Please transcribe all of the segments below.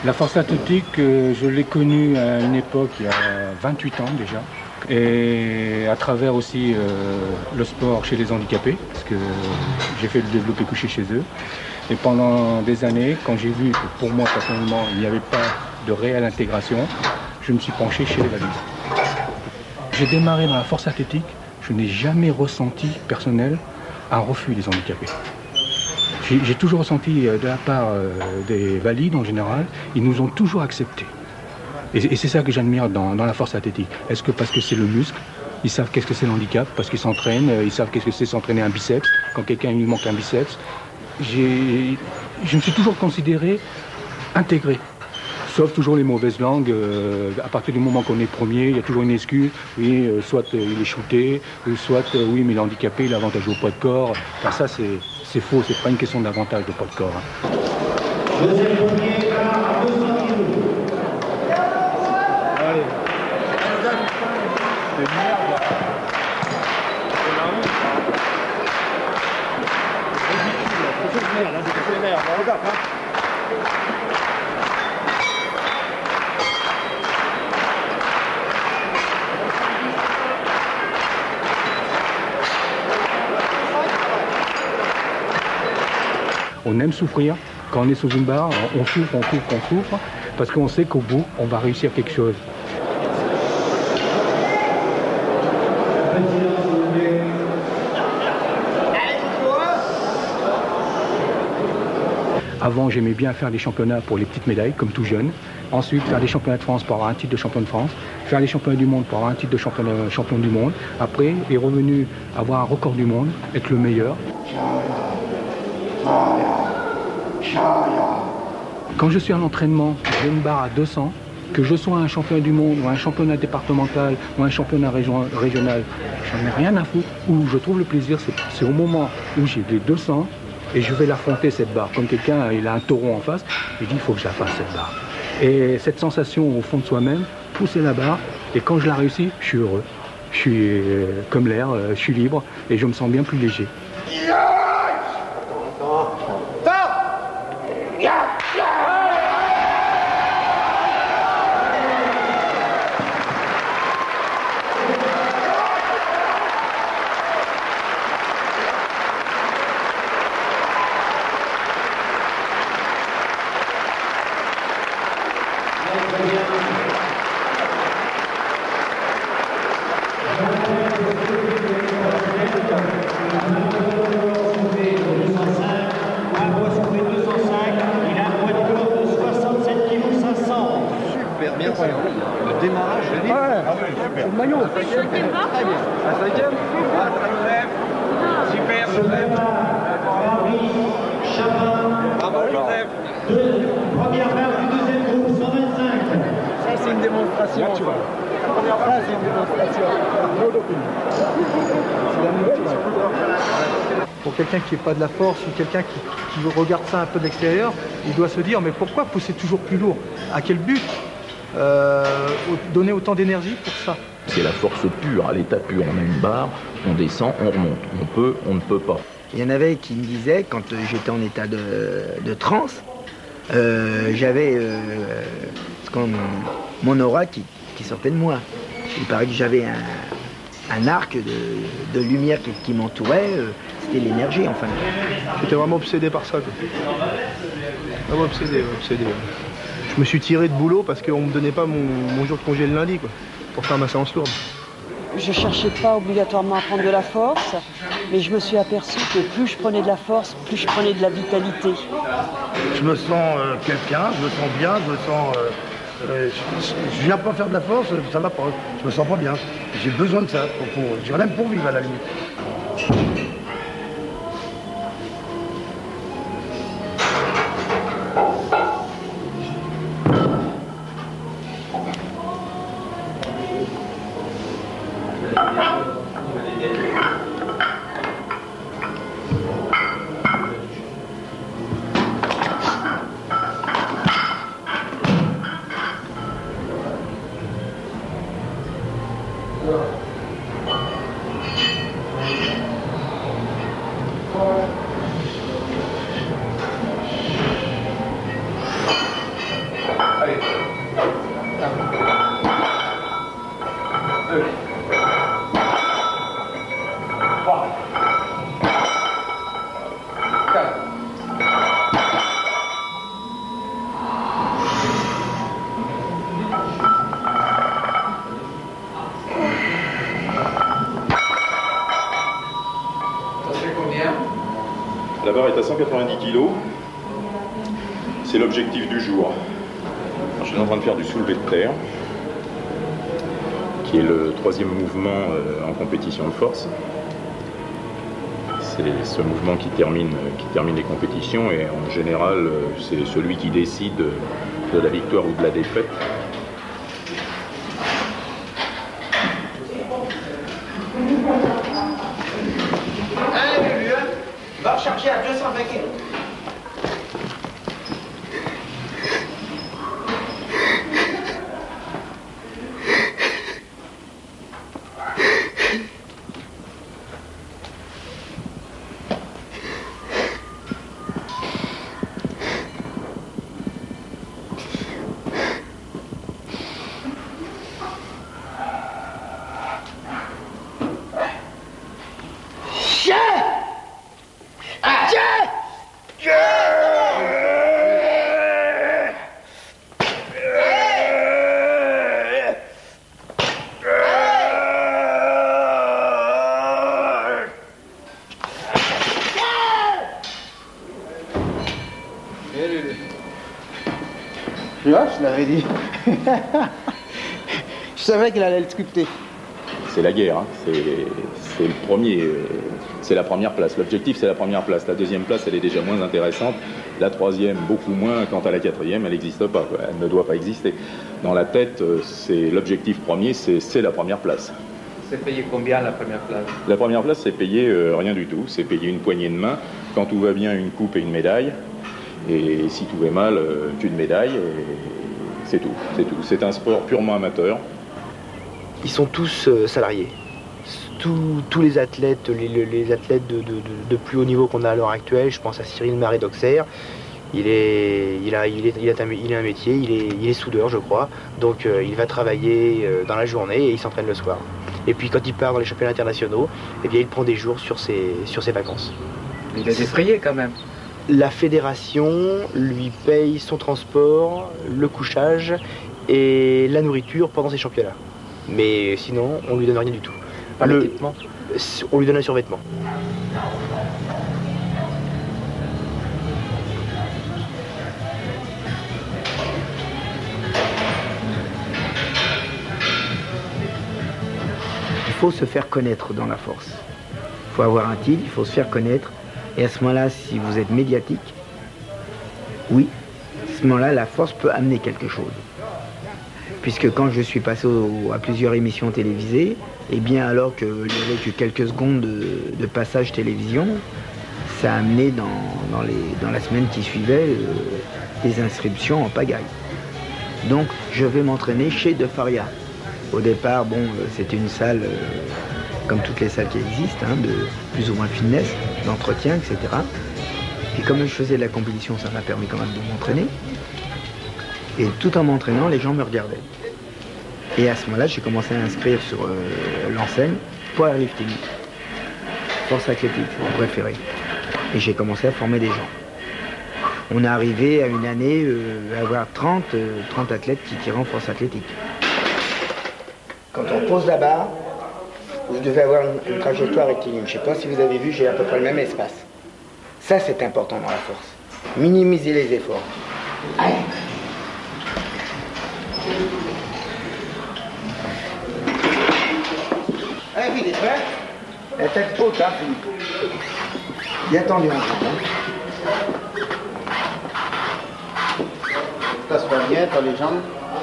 La force athlétique, je l'ai connue à une époque, il y a 28 ans déjà. Et à travers aussi le sport chez les handicapés, parce que j'ai fait le développé couché chez eux. Et pendant des années, quand j'ai vu que pour moi personnellement, il n'y avait pas de réelle intégration, je me suis penché chez les valides. J'ai démarré dans la force athlétique, je n'ai jamais ressenti personnel un refus des handicapés. J'ai toujours ressenti de la part des valides en général, ils nous ont toujours acceptés. Et c'est ça que j'admire dans la force athlétique. Est-ce que parce que c'est le muscle, ils savent qu'est-ce que c'est le handicap, parce qu'ils s'entraînent, ils savent qu'est-ce que c'est s'entraîner un biceps, quand quelqu'un lui manque un biceps. Je me suis toujours considéré intégré. Sauf toujours les mauvaises langues, à partir du moment qu'on est premier, il y a toujours une excuse, oui, soit il est shooté, ou soit oui, mais il est handicapé, il a avantage au poids de corps. Enfin, ça c'est faux, c'est pas une question d'avantage de poids de corps. Hein. Deuxième premier, à 200 kilos. Allez. C'est merde. C'est merde, regarde, hein. On aime souffrir. Quand on est sous une barre, on souffre, parce qu'on sait qu'au bout, on va réussir quelque chose. Avant, j'aimais bien faire des championnats pour les petites médailles, comme tout jeune. Ensuite, faire des championnats de France pour avoir un titre de champion de France. Faire les championnats du monde pour avoir un titre de champion du monde. Après, est revenu avoir un record du monde, être le meilleur. Quand je suis à l'entraînement, j'ai une barre à 200, que je sois un championnat du monde, ou un championnat départemental, ou un championnat régional, j'en ai rien à foutre. Où je trouve le plaisir, c'est au moment où j'ai les 200 et je vais l'affronter cette barre. Comme quelqu'un, il a un taureau en face, il dit il faut que je la fasse cette barre. Et cette sensation au fond de soi-même, pousser la barre, et quand je la réussis, je suis heureux. Je suis comme l'air, je suis libre, et je me sens bien plus léger. Le démarrage, je l'ai dit. C'est le maillot. Très bien. Un cinquième. Super, Joseph. Bravo, Joseph. Première barre du deuxième groupe, 125. Ça, c'est une démonstration. Tu vois. Ça, c'est une démonstration. Pour quelqu'un qui n'est pas de la force ou quelqu'un qui regarde ça un peu de l'extérieur, il doit se dire mais pourquoi pousser toujours plus lourd? À quel but donner autant d'énergie pour ça? C'est la force pure, à l'état pur. On a une barre, on descend, on remonte. On peut, on ne peut pas. Il y en avait qui me disaient, quand j'étais en état de transe, j'avais mon aura qui sortait de moi. Il paraît que j'avais un arc de lumière qui m'entourait, c'était l'énergie enfin. J'étais vraiment obsédé par ça, quoi. Vraiment obsédé. Je me suis tiré de boulot parce qu'on me donnait pas mon jour de congé le lundi, quoi, pour faire ma séance lourde. Je cherchais pas obligatoirement à prendre de la force, mais je me suis aperçu que plus je prenais de la force, plus je prenais de la vitalité. Je me sens quelqu'un, je me sens bien, je me sens... je viens pas faire de la force, ça va pas. Je me sens pas bien. J'ai besoin de ça, j'ai rien pour vivre à la limite. 190 kg. C'est l'objectif du jour. Alors, je suis en train de faire du soulevé de terre, qui est le 3e mouvement en compétition de force. C'est ce mouvement qui termine les compétitions et en général, c'est celui qui décide de la victoire ou de la défaite. Va recharger à 220 kg. Tu vois, je l'avais dit. Je savais qu'il allait le sculpter. C'est la guerre, hein. C'est le premier, c'est la première place. L'objectif, c'est la première place. La 2e place, elle est déjà moins intéressante. La 3e, beaucoup moins. Quant à la 4e, elle n'existe pas, quoi. Elle ne doit pas exister. Dans la tête, c'est l'objectif premier, c'est la première place. C'est payé combien la première place? La première place, c'est payé rien du tout. C'est payé une poignée de main. Quand tout va bien, une coupe et une médaille. Et si tout va mal, une médaille. Et c'est tout. C'est tout. C'est un sport purement amateur. Ils sont tous salariés. Tous les athlètes, les athlètes de plus haut niveau qu'on a à l'heure actuelle, je pense à Cyril Maré d'Auxerre, il a un métier, il est soudeur je crois, donc il va travailler dans la journée et il s'entraîne le soir. Et puis quand il part dans les championnats internationaux, eh bien il prend des jours sur ses vacances. Il est effrayé quand même. La fédération lui paye son transport, le couchage et la nourriture pendant ses championnats. Mais sinon, on lui donne rien du tout. Pas l'équipement ? On lui donne un survêtement. Il faut se faire connaître dans la force. Il faut avoir un titre, il faut se faire connaître. Et à ce moment-là, si vous êtes médiatique, oui, à ce moment-là, la force peut amener quelque chose. Puisque quand je suis passé à plusieurs émissions télévisées, eh bien alors qu'il n'y avait que quelques secondes de passage télévision, ça a amené dans la semaine qui suivait des inscriptions en pagaille. Donc je vais m'entraîner chez De Faria. Au départ, bon, c'était une salle comme toutes les salles qui existent, hein, de plus ou moins fitness, d'entretien, etc. Et comme je faisais de la compétition, ça m'a permis quand même de m'entraîner. Et tout en m'entraînant, les gens me regardaient. Et à ce moment-là, j'ai commencé à inscrire sur l'enseigne powerlifting, force athlétique, vous préférez. Et j'ai commencé à former des gens. On est arrivé à une année à avoir 30 athlètes qui tiraient en force athlétique. Quand on pose la barre, vous devez avoir une trajectoire rectiligne. Je ne sais pas si vous avez vu, j'ai à peu près le même espace. Ça, c'est important dans la force. Minimiser les efforts. Allez. Allez, Philippe, hein? La tête haute, hein, Philippe. Bien tendu ensemble. Hein? Ça se passe bien, t'as les jambes.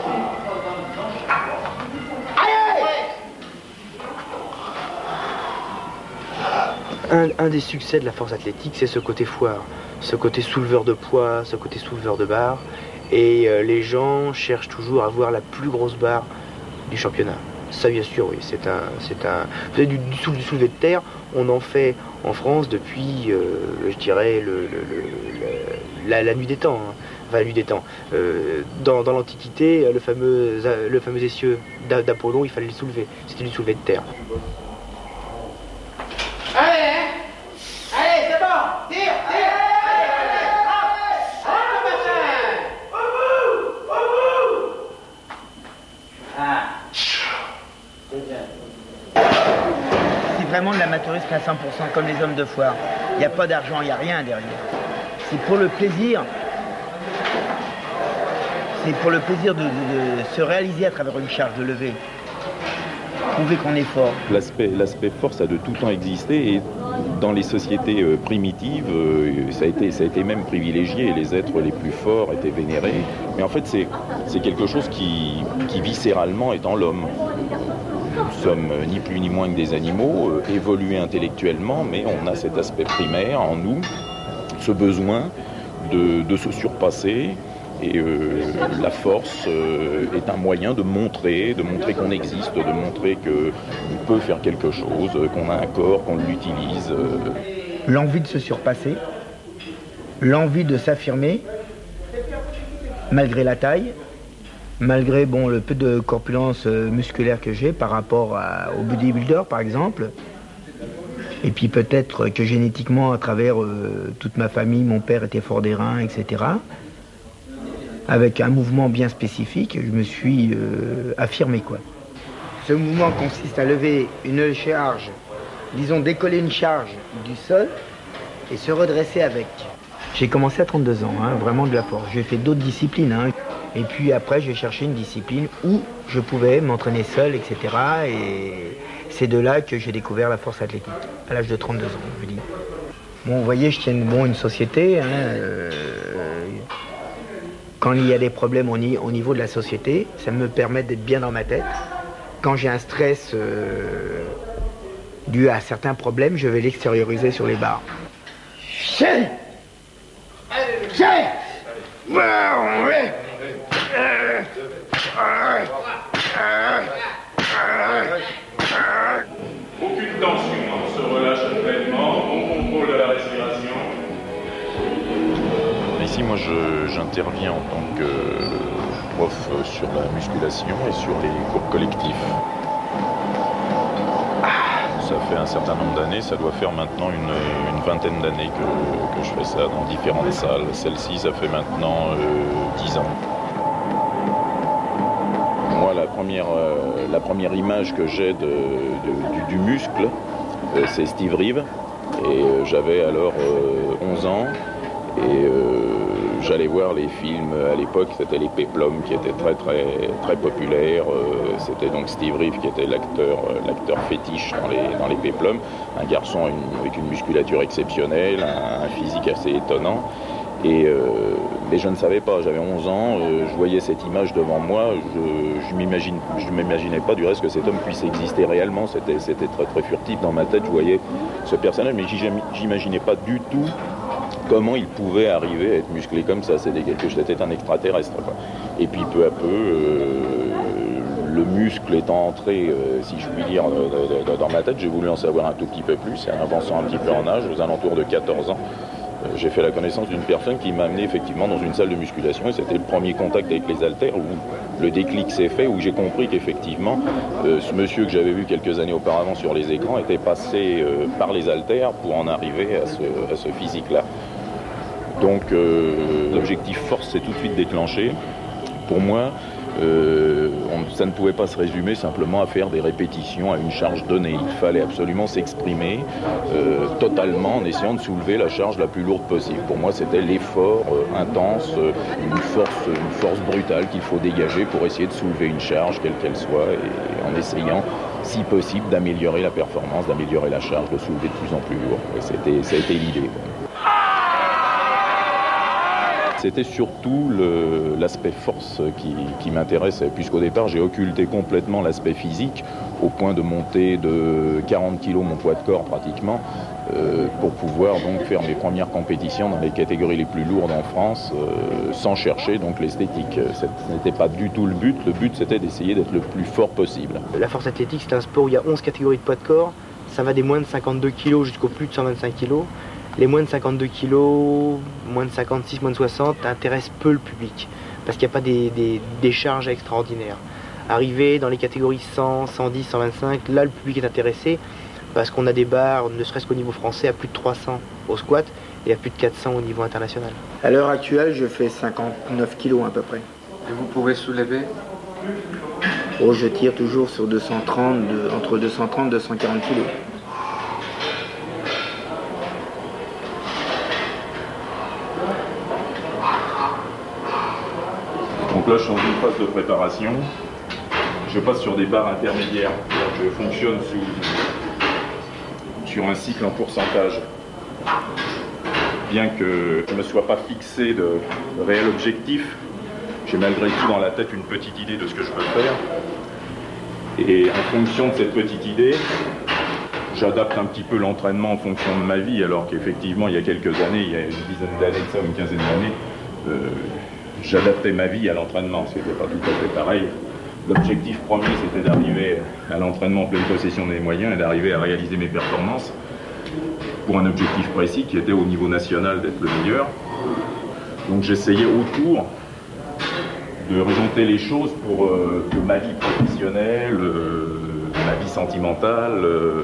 Un des succès de la force athlétique, c'est ce côté foire, ce côté souleveur de poids, ce côté souleveur de barre. Et les gens cherchent toujours à avoir la plus grosse barre du championnat. Ça, bien sûr, oui, c'est un. Vous savez, du soulevé de terre, on en fait en France depuis, je dirais, la nuit des temps. Hein. Enfin, la nuit des temps. Dans l'Antiquité, le fameux essieu d'Apollon, il fallait le soulever. C'était du soulevé de terre. Allez, hein? Allez, c'est bon! Tire, tire! C'est vraiment de l'amateurisme à 100%, comme les hommes de foire. Il n'y a pas d'argent, il n'y a rien derrière. c'est pour le plaisir. C'est pour le plaisir de se réaliser à travers une charge de lever. Prouver qu'on est fort. L'aspect force a de tout temps existé et dans les sociétés primitives, ça a été même privilégié. Les êtres les plus forts étaient vénérés. Mais en fait, c'est quelque chose qui viscéralement est en l'homme. Nous sommes ni plus ni moins que des animaux, évolués intellectuellement, mais on a cet aspect primaire en nous, ce besoin de se surpasser. Et la force est un moyen de montrer qu'on existe, de montrer qu'on peut faire quelque chose, qu'on a un corps, qu'on l'utilise. L'envie de se surpasser, l'envie de s'affirmer, malgré la taille, malgré le peu de corpulence musculaire que j'ai par rapport au bodybuilder par exemple. Et puis peut-être que génétiquement, à travers toute ma famille, mon père était fort des reins, etc. Avec un mouvement bien spécifique, je me suis affirmé, quoi. Ce mouvement consiste à lever une charge, disons décoller une charge du sol et se redresser avec. J'ai commencé à 32 ans, vraiment de la force. J'ai fait d'autres disciplines, et puis après j'ai cherché une discipline où je pouvais m'entraîner seul, etc. Et c'est de là que j'ai découvert la force athlétique, à l'âge de 32 ans, je dis. Bon, vous voyez, je tiens une société, quand il y a des problèmes au niveau de la société, ça me permet d'être bien dans ma tête. Quand j'ai un stress dû à certains problèmes, je vais l'extérioriser sur les barres. Aucune tension, on se relâche pleinement, bon contrôle de la respiration. Ici, moi, j'interviens en tant que prof sur la musculation et sur les cours collectifs. Ça fait un certain nombre d'années, ça doit faire maintenant une vingtaine d'années que je fais ça dans différentes salles. Celle-ci, ça fait maintenant 10 ans. Moi, la première image que j'ai du muscle, c'est Steve Reeve. Et j'avais alors 11 ans. Et j'allais voir les films à l'époque, c'était les Péplum qui étaient très très très populaires. C'était donc Steve Reeve qui était l'acteur fétiche dans les Péplum, un garçon avec une musculature exceptionnelle, un physique assez étonnant. Et mais je ne savais pas, j'avais 11 ans, je voyais cette image devant moi, je m'imaginais pas du reste que cet homme puisse exister réellement, c'était très très furtif dans ma tête, je voyais ce personnage, mais j'imaginais pas du tout comment il pouvait arriver à être musclé comme ça. C'était un extraterrestre, quoi. Et puis peu à peu, le muscle étant entré, si je puis dire, dans ma tête, j'ai voulu en savoir un tout petit peu plus. Et en avançant un petit peu en âge, aux alentours de 14 ans, j'ai fait la connaissance d'une personne qui m'a amené effectivement dans une salle de musculation. Et c'était le premier contact avec les haltères où le déclic s'est fait, où j'ai compris qu'effectivement, ce monsieur que j'avais vu quelques années auparavant sur les écrans était passé par les haltères pour en arriver à ce physique-là. Donc l'objectif force s'est tout de suite déclenché. Pour moi, ça ne pouvait pas se résumer simplement à faire des répétitions à une charge donnée. Il fallait absolument s'exprimer totalement en essayant de soulever la charge la plus lourde possible. Pour moi, c'était l'effort intense, une force brutale qu'il faut dégager pour essayer de soulever une charge, quelle qu'elle soit, et en essayant, si possible, d'améliorer la performance, d'améliorer la charge, de soulever de plus en plus lourd. Et ça a été l'idée. C'était surtout l'aspect force qui m'intéressait, puisqu'au départ j'ai occulté complètement l'aspect physique, au point de monter de 40 kg mon poids de corps pratiquement, pour pouvoir donc faire mes premières compétitions dans les catégories les plus lourdes en France, sans chercher donc l'esthétique. Ce n'était pas du tout le but c'était d'essayer d'être le plus fort possible. La force athlétique, c'est un sport où il y a 11 catégories de poids de corps, ça va des moins de 52 kg jusqu'au plus de 125 kg. Les moins de 52 kg, moins de 56, moins de 60 intéressent peu le public parce qu'il n'y a pas des charges extraordinaires. Arrivé dans les catégories 100, 110, 125, là le public est intéressé parce qu'on a des barres, ne serait-ce qu'au niveau français, à plus de 300 au squat et à plus de 400 au niveau international. À l'heure actuelle, je fais 59 kg à peu près. Et vous pouvez soulever? Je tire toujours sur 230, entre 230 et 240 kg. Donc là, je suis dans une phase de préparation. Je passe sur des barres intermédiaires. Je fonctionne sur un cycle en pourcentage. Bien que je ne me sois pas fixé de réel objectif, j'ai malgré tout dans la tête une petite idée de ce que je peux faire. Et en fonction de cette petite idée, j'adapte un petit peu l'entraînement en fonction de ma vie, alors qu'effectivement, il y a quelques années, il y a une dizaine d'années de ça, ou une quinzaine d'années, j'adaptais ma vie à l'entraînement, ce n'était pas tout à fait pareil. L'objectif premier, c'était d'arriver à l'entraînement en pleine possession des moyens et d'arriver à réaliser mes performances pour un objectif précis qui était au niveau national d'être le meilleur. Donc j'essayais autour de réorienter les choses pour que ma vie professionnelle, ma vie sentimentale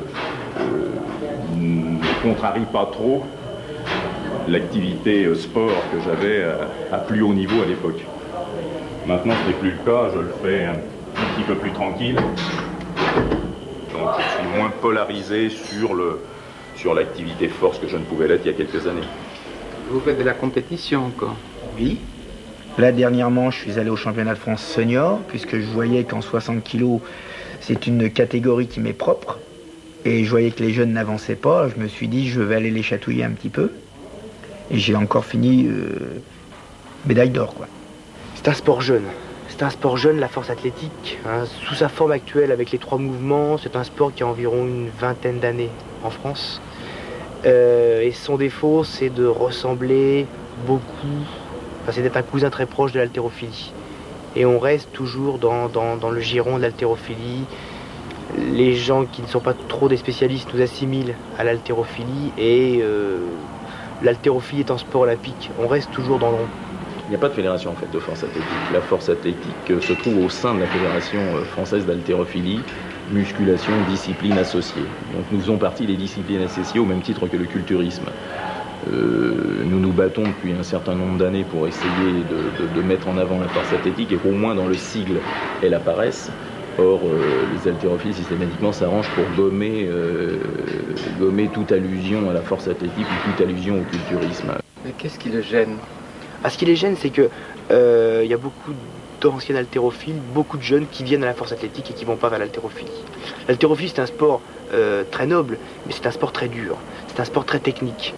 ne contrarie pas trop l'activité sport que j'avais à plus haut niveau à l'époque. Maintenant, ce n'est plus le cas, je le fais un petit peu plus tranquille. Donc je suis moins polarisé sur l'activité force que je ne pouvais l'être il y a quelques années. Vous faites de la compétition encore? Oui. Là, dernièrement, je suis allé au championnat de France senior, puisque je voyais qu'en 60 kg, c'est une catégorie qui m'est propre. Et je voyais que les jeunes n'avançaient pas. Je me suis dit, je vais aller les chatouiller un petit peu. Et j'ai encore fini médaille d'or, quoi. C'est un sport jeune. C'est un sport jeune, la force athlétique. Hein, sous sa forme actuelle, avec les 3 mouvements, c'est un sport qui a environ une vingtaine d'années en France. Et son défaut, c'est de ressembler beaucoup, enfin, c'est d'être un cousin très proche de l'haltérophilie. Et on reste toujours dans le giron de l'haltérophilie. Les gens qui ne sont pas trop des spécialistes nous assimilent à l'haltérophilie et l'haltérophilie est un sport olympique. On reste toujours dans le rond. Il n'y a pas de fédération en fait de force athlétique. La force athlétique se trouve au sein de la fédération française d'haltérophilie, musculation, discipline associée. Donc nous faisons partie des disciplines associées au même titre que le culturisme. Nous nous battons depuis un certain nombre d'années pour essayer de mettre en avant la force athlétique et qu'au moins dans le sigle elle apparaisse. Or, les haltérophiles systématiquement s'arrangent pour gommer toute allusion à la force athlétique ou toute allusion au culturisme. Mais qu'est-ce qui le gêne? Ce qui les gêne, c'est que y a beaucoup d'anciens haltérophiles, beaucoup de jeunes qui viennent à la force athlétique et qui ne vont pas vers l'haltérophilie. L'haltérophilie, c'est un sport très noble, mais c'est un sport très dur. C'est un sport très technique.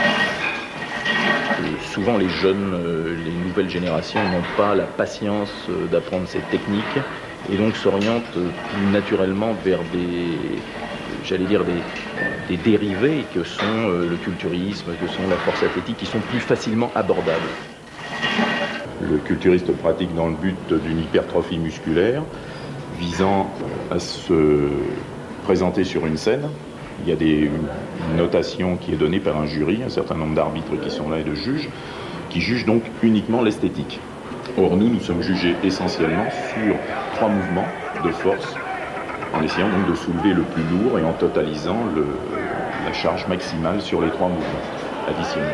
Souvent, les jeunes, les nouvelles générations n'ont pas la patience d'apprendre cette technique et donc s'orientent plus naturellement vers des dérivés que sont le culturisme, que sont la force athlétique, qui sont plus facilement abordables. Le culturiste pratique dans le but d'une hypertrophie musculaire, visant à se présenter sur une scène. Il y a une notation qui est donnée par un jury, un certain nombre d'arbitres qui sont là et de juges, qui jugent donc uniquement l'esthétique. Or nous sommes jugés essentiellement sur 3 mouvements de force, en essayant donc de soulever le plus lourd et en totalisant la charge maximale sur les 3 mouvements additionnels.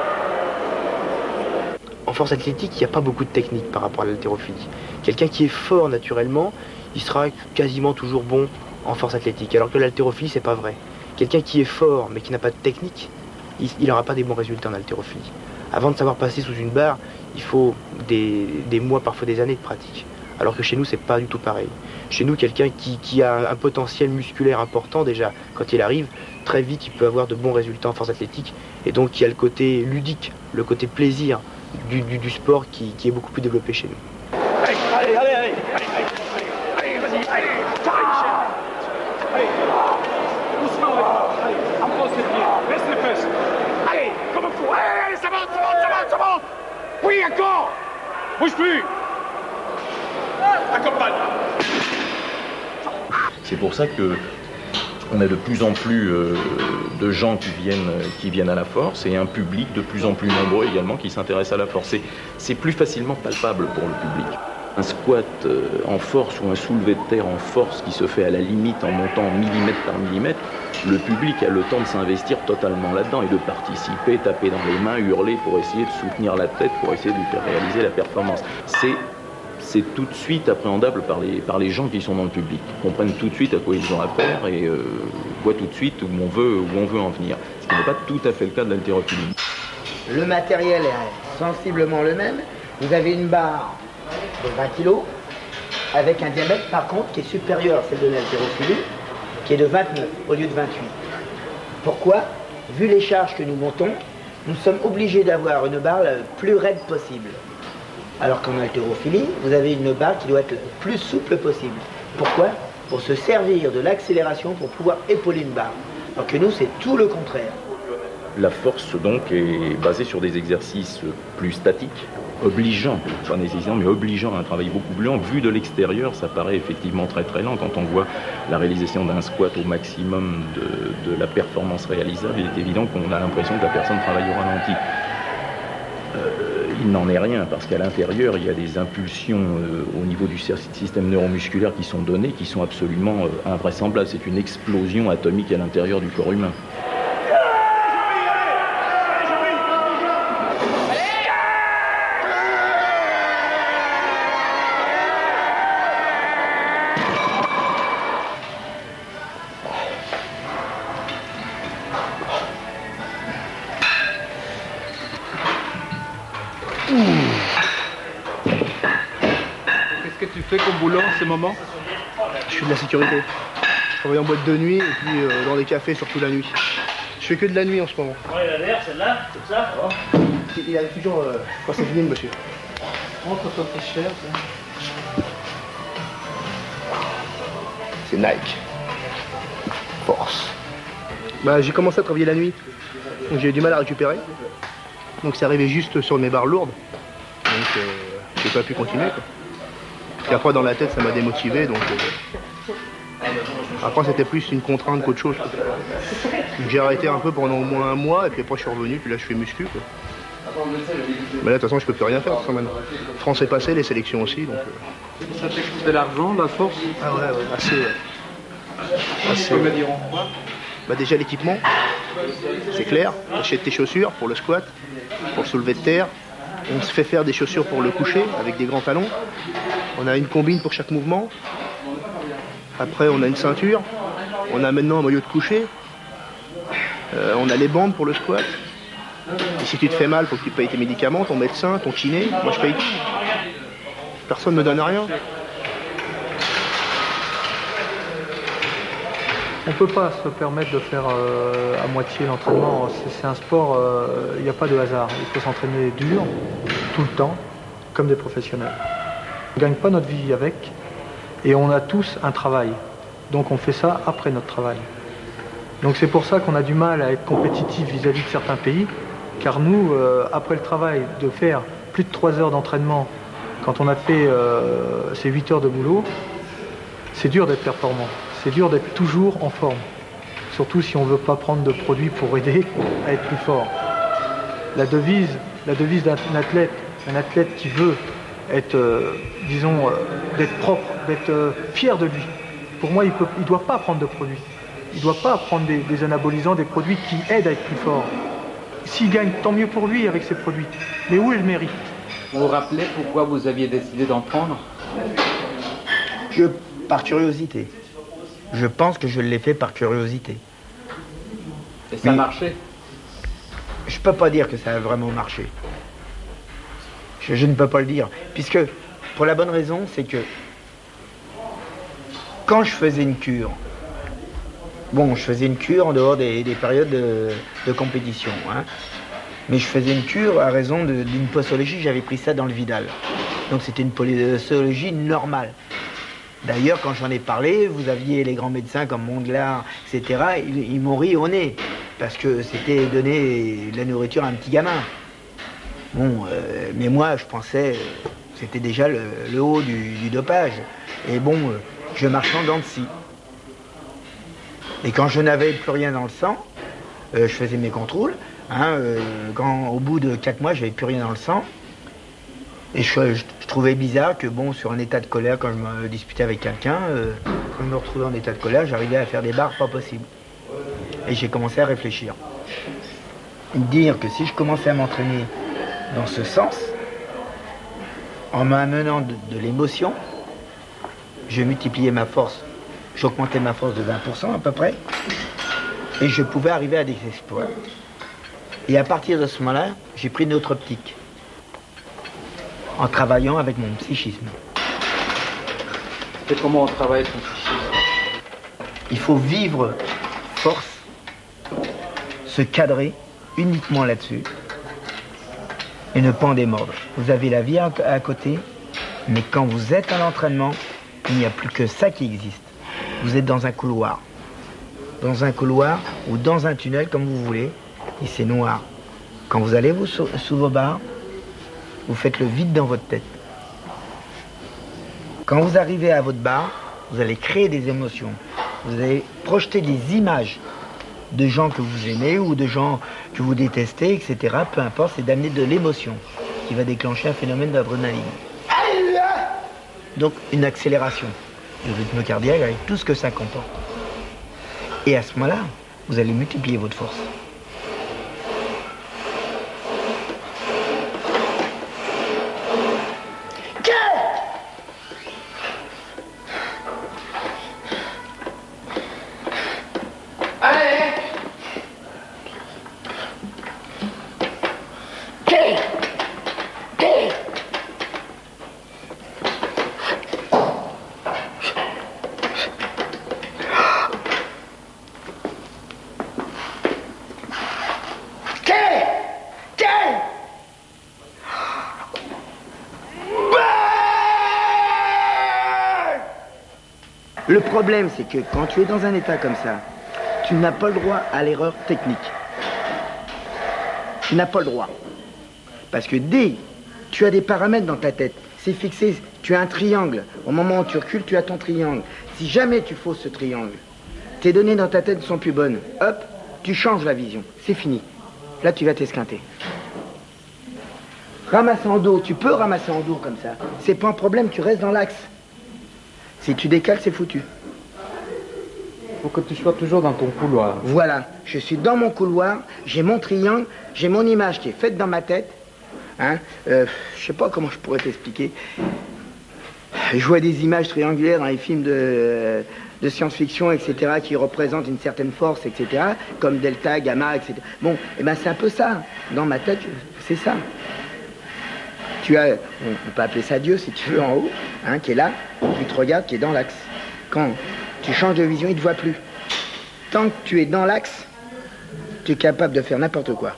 En force athlétique, il n'y a pas beaucoup de technique par rapport à l'haltérophilie. Quelqu'un qui est fort naturellement, il sera quasiment toujours bon en force athlétique, alors que l'haltérophilie, c'est pas vrai. Quelqu'un qui est fort mais qui n'a pas de technique, il n'aura pas des bons résultats en haltérophilie. Avant de savoir passer sous une barre, il faut des mois, parfois des années de pratique. Alors que chez nous, c'est pas du tout pareil. Chez nous, quelqu'un qui a un potentiel musculaire important déjà, quand il arrive, très vite, il peut avoir de bons résultats en force athlétique. Et donc, il y a le côté ludique, le côté plaisir du sport qui est beaucoup plus développé chez nous. Allez, vas-y, allez, doucement, allez, enfonce les pieds, laisse les fesses. Allez, comme un fou, allez, ça monte. Oui, encore, bouge plus. Accompagne. C'est pour ça que on a de plus en plus de gens qui viennent à la force et un public de plus en plus nombreux également qui s'intéresse à la force. C'est plus facilement palpable pour le public. Un squat en force ou un soulevé de terre en force qui se fait à la limite en montant millimètre par millimètre, le public a le temps de s'investir totalement là-dedans et de participer, taper dans les mains, hurler pour essayer de soutenir la tête, pour essayer de lui faire réaliser la performance. C'est tout de suite appréhendable par les gens qui sont dans le public. Ils comprennent tout de suite à quoi ils ont affaire et voient tout de suite où on veut en venir. Ce qui n'est pas tout à fait le cas de l'haltérophilie. Le matériel est sensiblement le même. Vous avez une barre de 20 kg, avec un diamètre par contre qui est supérieur à celle de l'haltérophilie, qui est de 29 au lieu de 28. Pourquoi? Vu les charges que nous montons, nous sommes obligés d'avoir une barre le plus raide possible. Alors qu'en haltérophilie, vous avez une barre qui doit être le plus souple possible. Pourquoi? Pour se servir de l'accélération pour pouvoir épauler une barre. Alors que nous, c'est tout le contraire. La force donc est basée sur des exercices plus statiques, obligeants, pas nécessairement, mais obligeants à un travail beaucoup plus lent. Vu de l'extérieur, ça paraît effectivement très très lent. Quand on voit la réalisation d'un squat au maximum de la performance réalisable, il est évident qu'on a l'impression que la personne travaille au ralenti. Il n'en est rien, parce qu'à l'intérieur, il y a des impulsions au niveau du système neuromusculaire qui sont données, qui sont absolument invraisemblables. C'est une explosion atomique à l'intérieur du corps humain. Qu'est-ce que tu fais comme boulot en ce moment? Je fais de la sécurité. Je travaille en boîte de nuit et puis dans des cafés, surtout la nuit. Je fais que de la nuit en ce moment. Ouais, la dernière, celle-là, c'est ça? Il arrive toujours quand c'est fini, monsieur. Montre ton t-shirt. C'est Nike. Force. Bah, j'ai commencé à travailler la nuit. Donc j'ai eu du mal à récupérer. Donc c'est arrivé juste sur mes barres lourdes. Donc j'ai pas pu continuer, quoi. Et après dans la tête ça m'a démotivé, donc après c'était plus une contrainte qu'autre chose. J'ai arrêté un peu pendant au moins un mois et puis après je suis revenu, puis là je fais muscu, quoi. Mais là de toute façon je peux plus rien faire de toute façon, maintenant. France est passée, les sélections aussi, donc Ça te coûte de l'argent, la force? Ah ouais, assez. Tu peux me dire en quoi? Bah déjà l'équipement, c'est clair, achète tes chaussures pour le squat, pour le soulevé de terre. On se fait faire des chaussures pour le coucher avec des grands talons. On a une combine pour chaque mouvement. Après on a une ceinture. On a maintenant un maillot de coucher. On a les bandes pour le squat. Et si tu te fais mal, faut que tu payes tes médicaments, ton médecin, ton kiné. Moi je paye tout. Personne ne me donne rien. On ne peut pas se permettre de faire à moitié l'entraînement. C'est un sport, il n'y a pas de hasard. Il faut s'entraîner dur, tout le temps, comme des professionnels. On ne gagne pas notre vie avec, et on a tous un travail. Donc on fait ça après notre travail. Donc c'est pour ça qu'on a du mal à être compétitif vis-à-vis de certains pays, car nous, après le travail, de faire plus de 3 heures d'entraînement, quand on a fait ces 8 heures de boulot, c'est dur d'être performant. C'est dur d'être toujours en forme, surtout si on ne veut pas prendre de produits pour aider à être plus fort. La devise d'un athlète, qui veut être, disons, d'être propre, d'être fier de lui, pour moi, il ne doit pas prendre de produits. Il ne doit pas prendre des anabolisants, des produits qui aident à être plus fort. S'il gagne, tant mieux pour lui avec ces produits. Mais où est le mérite? Vous vous rappelez pourquoi vous aviez décidé d'en prendre? Par curiosité. Je pense que je l'ai fait par curiosité. Et ça a marché? Je ne peux pas dire que ça a vraiment marché. Je ne peux pas le dire. Puisque, pour la bonne raison, c'est que quand je faisais une cure, bon, je faisais une cure en dehors des périodes de compétition, hein, mais je faisais une cure à raison d'une posologie, j'avais pris ça dans le Vidal. Donc c'était une posologie normale. D'ailleurs, quand j'en ai parlé, vous aviez les grands médecins comme Mondlar, etc., ils m'ont ri au nez, parce que c'était donner de la nourriture à un petit gamin. Bon, mais moi, je pensais, c'était déjà le haut du dopage. Et bon, je marchais en dents de scie. Et quand je n'avais plus rien dans le sang, je faisais mes contrôles. Hein, quand au bout de 4 mois, j'avais plus rien dans le sang. Et je trouvais bizarre que, bon, sur un état de colère, quand je me disputais avec quelqu'un, quand je me retrouvais en état de colère, j'arrivais à faire des barres pas possibles. Et j'ai commencé à réfléchir. Dire que si je commençais à m'entraîner dans ce sens, en m'amenant de l'émotion, je multipliais ma force, j'augmentais ma force de 20% à peu près, et je pouvais arriver à des exploits. Et à partir de ce moment-là, j'ai pris une autre optique. en travaillant avec mon psychisme. Et comment on travaille son psychisme? Il faut vivre force, se cadrer uniquement là-dessus et ne pas en démordre. Vous avez la vie à côté, mais quand vous êtes à l'entraînement, il n'y a plus que ça qui existe. Vous êtes dans un couloir. Dans un couloir ou dans un tunnel, comme vous voulez, et c'est noir. Quand vous allez sous vos barres, vous faites le vide dans votre tête. Quand vous arrivez à votre barre, vous allez créer des émotions. Vous allez projeter des images de gens que vous aimez ou de gens que vous détestez, etc. Peu importe, c'est d'amener de l'émotion qui va déclencher un phénomène d'adrénaline. Donc une accélération du rythme cardiaque avec tout ce que ça comporte. Et à ce moment-là, vous allez multiplier votre force. Le problème, c'est que quand tu es dans un état comme ça, tu n'as pas le droit à l'erreur technique. Tu n'as pas le droit. Parce que dès tu as des paramètres dans ta tête, c'est fixé, tu as un triangle. Au moment où tu recules, tu as ton triangle. Si jamais tu fausses ce triangle, tes données dans ta tête ne sont plus bonnes. Hop, tu changes la vision. C'est fini. Là, tu vas t'esquinter. Ramasser en dos, tu peux ramasser en dos comme ça. C'est pas un problème, tu restes dans l'axe. Si tu décales, c'est foutu. Il faut que tu sois toujours dans ton couloir. Voilà, je suis dans mon couloir, j'ai mon triangle, j'ai mon image qui est faite dans ma tête. Hein, je sais pas comment je pourrais t'expliquer. Je vois des images triangulaires dans les films de science-fiction, etc., qui représentent une certaine force, etc., comme delta, gamma, etc. Bon, et ben c'est un peu ça. Dans ma tête, c'est ça. Tu as, on peut appeler ça Dieu si tu veux en haut, hein, qui est là, qui te regarde, qui est dans l'axe. Quand tu changes de vision, il ne te voit plus. Tant que tu es dans l'axe, tu es capable de faire n'importe quoi.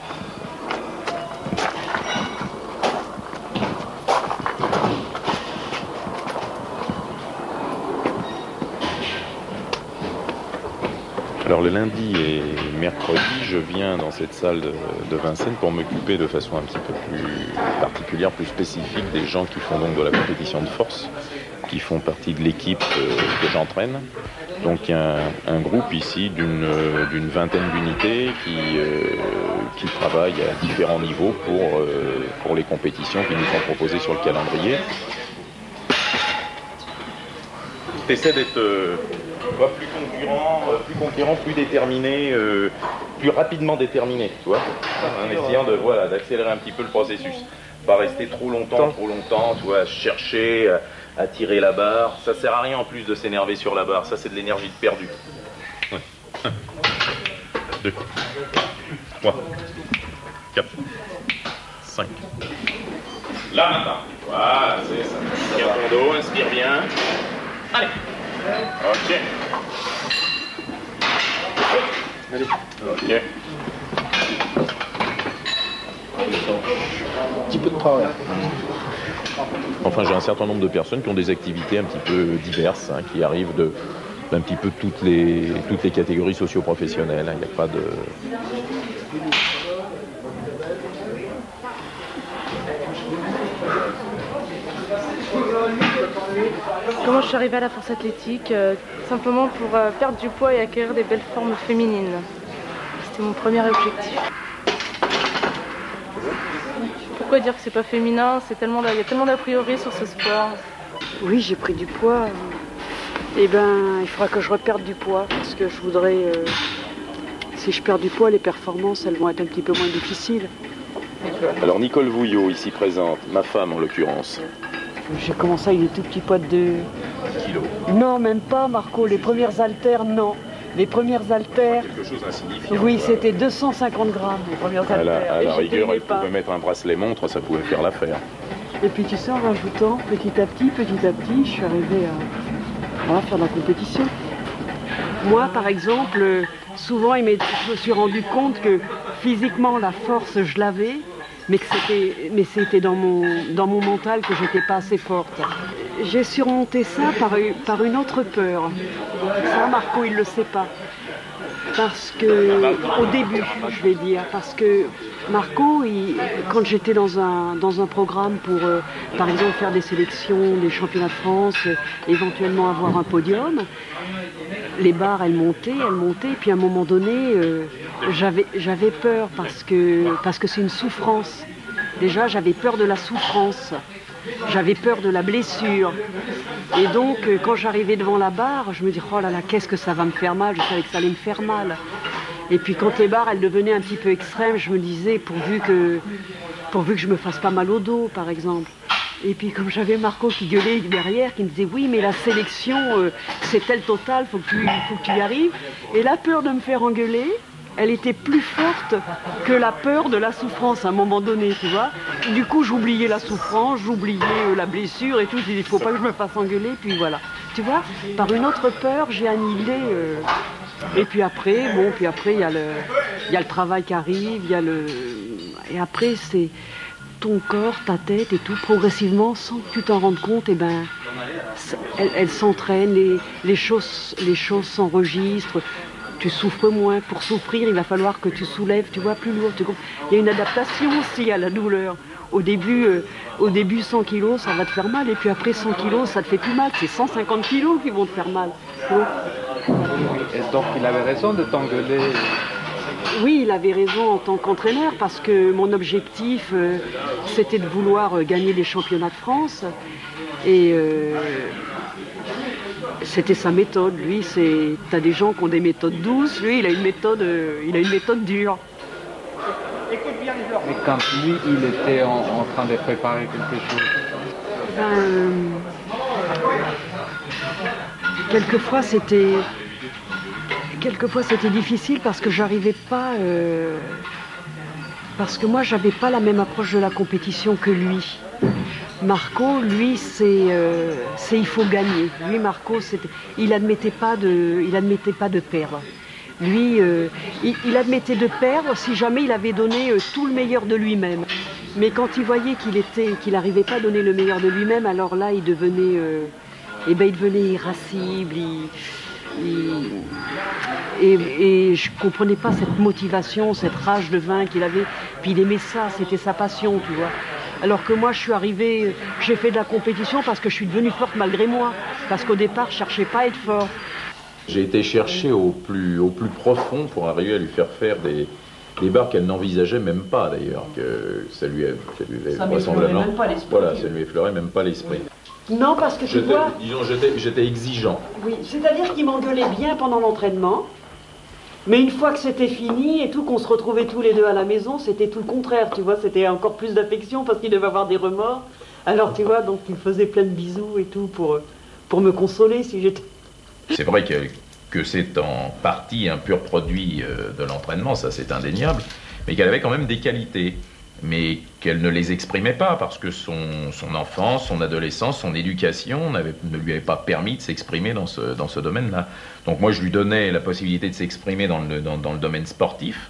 Alors le lundi et mercredi, je viens dans cette salle de Vincennes pour m'occuper de façon un petit peu plus particulière, plus spécifique des gens qui font donc de la compétition de force, qui font partie de l'équipe que j'entraîne. Donc il y a un groupe ici d'une vingtaine d'unités qui travaillent à différents niveaux pour les compétitions qui nous sont proposées sur le calendrier. T'essaies d'être plus conquérant, plus déterminé, plus rapidement déterminé, tu vois, en essayant d'accélérer un petit peu le processus. Pas rester trop longtemps, tu vois, chercher à tirer la barre. Ça sert à rien en plus de s'énerver sur la barre, ça c'est de l'énergie de perdu. 1, 2, 3, 4, 5. Là maintenant, voilà, c'est ça. Tiens ton dos, inspire bien. Allez. Ok. Allez. Ok. Un petit peu de power. Enfin, j'ai un certain nombre de personnes qui ont des activités un petit peu diverses, hein, qui arrivent d'un petit peu toutes les catégories socio-professionnelles. Il n'y a pas de... Comment je suis arrivée à la force athlétique? Simplement pour perdre du poids et acquérir des belles formes féminines. C'était mon premier objectif. Pourquoi dire que c'est pas féminin? Il y a tellement d'a priori sur ce sport. Oui, j'ai pris du poids. Eh ben, il faudra que je reperde du poids parce que je voudrais... si je perds du poids, les performances, elles vont être un petit peu moins difficiles. Alors Nicole Vouillot, ici présente, ma femme en l'occurrence. J'ai commencé avec des tout petits poids de... Kilos. Non, même pas, Marco. Les premières haltères, non. Les premières haltères... Quelque chose d'insignifiant. Oui, c'était 250 grammes, les premières haltères. À la rigueur, elle pouvait mettre un bracelet montre, ça pouvait faire l'affaire. Et puis tu sais, en rajoutant petit à petit, je suis arrivée à faire de la compétition. Moi, par exemple, souvent, je me suis rendu compte que physiquement, la force, je l'avais, mais c'était dans mon mental que j'étais pas assez forte. J'ai surmonté ça par une autre peur. Ça, Marco, il le sait pas. Parce que, au début, je vais dire, parce que Marco, quand j'étais dans un programme pour, par exemple, faire des sélections, des championnats de France, éventuellement avoir un podium, les barres, elles montaient, puis à un moment donné, j'avais peur parce que c'est une souffrance. Déjà, j'avais peur de la souffrance. J'avais peur de la blessure. Et donc, quand j'arrivais devant la barre, je me dis, oh là là, qu'est-ce que ça va me faire mal. Je savais que ça allait me faire mal. Et puis, quand les barres, elles devenaient un petit peu extrêmes, je me disais, pourvu que je me fasse pas mal au dos, par exemple. Et puis, comme j'avais Marco qui gueulait derrière, qui me disait, oui, mais la sélection, c'est tel total, faut que tu y arrives. Et la peur de me faire engueuler, elle était plus forte que la peur de la souffrance à un moment donné, tu vois. Du coup, j'oubliais la souffrance, j'oubliais la blessure et tout. Je disais, il ne faut pas que je me fasse engueuler, puis voilà. Tu vois, par une autre peur, j'ai annihilé. Et puis après, il y a le travail qui arrive, et après, c'est ton corps, ta tête et tout, progressivement, sans que tu t'en rendes compte, et ben, elle s'entraîne, les choses s'enregistrent. Tu souffres moins. Pour souffrir, il va falloir que tu soulèves, tu vois, plus lourd. Il y a une adaptation aussi à la douleur. Au début, 100 kilos, ça va te faire mal. Et puis après, 100 kilos, ça te fait plus mal. C'est 150 kilos qui vont te faire mal. Et donc, il avait raison de t'engueuler. Oui, il avait raison en tant qu'entraîneur, parce que mon objectif, c'était de vouloir gagner les championnats de France. Et... c'était sa méthode. Lui, t'as des gens qui ont des méthodes douces. Lui, il a une méthode dure. Mais quand lui, il était en train de préparer quelque chose. Quelquefois, c'était difficile parce que j'arrivais pas. Parce que moi, j'avais pas la même approche de la compétition que lui. Marco, lui, c'est il faut gagner. Lui, Marco, il admettait pas de perdre. Lui, il admettait de perdre si jamais il avait donné tout le meilleur de lui-même. Mais quand il voyait qu'il n'arrivait pas à donner le meilleur de lui-même, alors là, il devenait irascible. Et je comprenais pas cette motivation, cette rage de vaincre qu'il avait. Puis il aimait ça, c'était sa passion, tu vois. Alors que moi, je suis arrivée, j'ai fait de la compétition parce que je suis devenue forte malgré moi. Parce qu'au départ, je cherchais pas à être fort. J'ai été chercher au plus profond pour arriver à lui faire faire des barres qu'elle n'envisageait même pas d'ailleurs, que ça lui vraisemblablement, même pas l'esprit. Voilà, ça lui effleurait même pas l'esprit. Non, parce que tu vois... Disons, j'étais exigeant. Oui, c'est-à-dire qu'il m'engueulait bien pendant l'entraînement, mais une fois que c'était fini et tout, qu'on se retrouvait tous les deux à la maison, c'était tout le contraire, tu vois, c'était encore plus d'affection parce qu'il devait avoir des remords. Alors, tu vois, donc il me faisait plein de bisous et tout pour me consoler si j'étais... C'est vrai que c'est en partie un pur produit de l'entraînement, ça c'est indéniable, mais qu'elle avait quand même des qualités, mais qu'elle ne les exprimait pas parce que son enfance, son adolescence, son éducation ne lui avait pas permis de s'exprimer dans ce domaine-là. Donc moi je lui donnais la possibilité de s'exprimer dans le domaine sportif,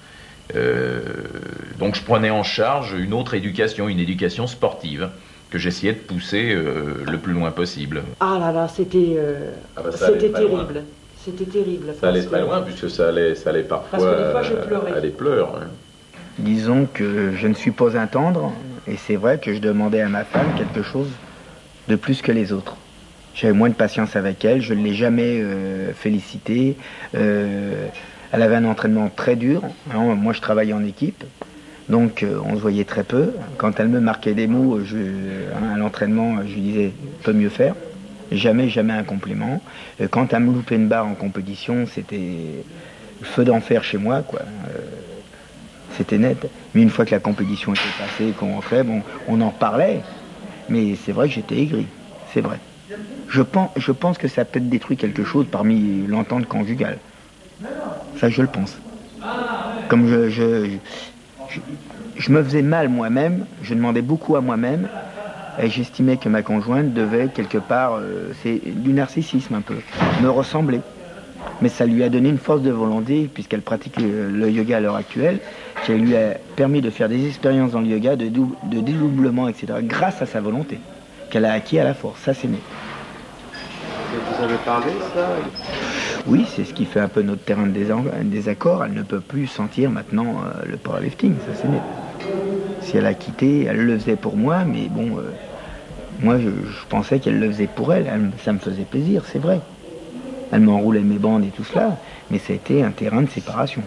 donc je prenais en charge une autre éducation, une éducation sportive, que j'essayais de pousser le plus loin possible. Ah là là, c'était terrible. C'était terrible. Ça allait très loin, puisque ça allait parfois parce que des fois, je pleurais. à des pleurs. Hein. Disons que je ne suis pas un tendre, et c'est vrai que je demandais à ma femme quelque chose de plus que les autres. J'avais moins de patience avec elle, je ne l'ai jamais félicitée. Elle avait un entraînement très dur. Alors, moi, je travaillais en équipe. Donc on se voyait très peu. Quand elle me marquait des mots à l'entraînement, je lui disais « peut mieux faire ». Jamais un compliment. Quand elle me loupait une barre en compétition, c'était le feu d'enfer chez moi, quoi. C'était net. Mais une fois que la compétition était passée, qu'on rentrait, bon, on en reparlait. Mais c'est vrai que j'étais aigri, c'est vrai. Je pense que ça a peut-être détruit quelque chose parmi l'entente conjugale. Ça, je le pense. Comme je me faisais mal moi-même, je demandais beaucoup à moi-même, Et j'estimais que ma conjointe devait quelque part, c'est du narcissisme un peu, me ressembler. Mais ça lui a donné une force de volonté, puisqu'elle pratique le yoga à l'heure actuelle, qui lui a permis de faire des expériences dans le yoga, de dédoublement, etc., grâce à sa volonté, qu'elle a acquis à la force. Ça, c'est né. Vous avez parlé, ça? Oui, c'est ce qui fait un peu notre terrain de désaccord. Elle ne peut plus sentir maintenant le powerlifting, ça c'est net. Si elle a quitté, elle le faisait pour moi, mais bon, moi je pensais qu'elle le faisait pour elle. Ça me faisait plaisir, c'est vrai. Elle m'enroulait mes bandes et tout cela, mais ça a été un terrain de séparation.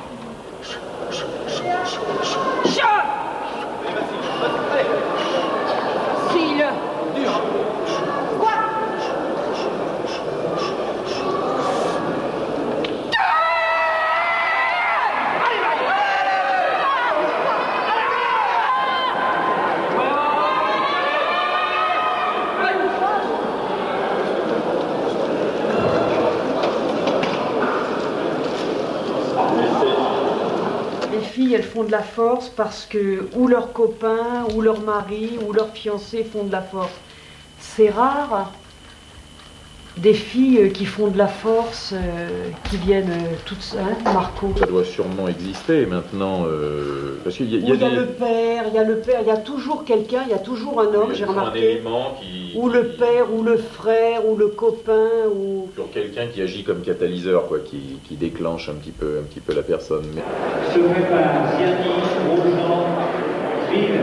Elles font de la force parce que ou leurs copains, ou leur mari, ou leurs fiancés font de la force. C'est rare des filles qui font de la force, qui viennent toutes seules, Marco. Ça doit sûrement exister maintenant, parce qu'il y a le père, il y a toujours quelqu'un, il y a toujours un homme, j'ai remarqué. Un élément ou le père, ou le frère, ou le copain, ou... Toujours quelqu'un qui agit comme catalyseur, quoi, qui déclenche un petit peu la personne. Mais... Se prépare Ziani, Grosjean, Ville.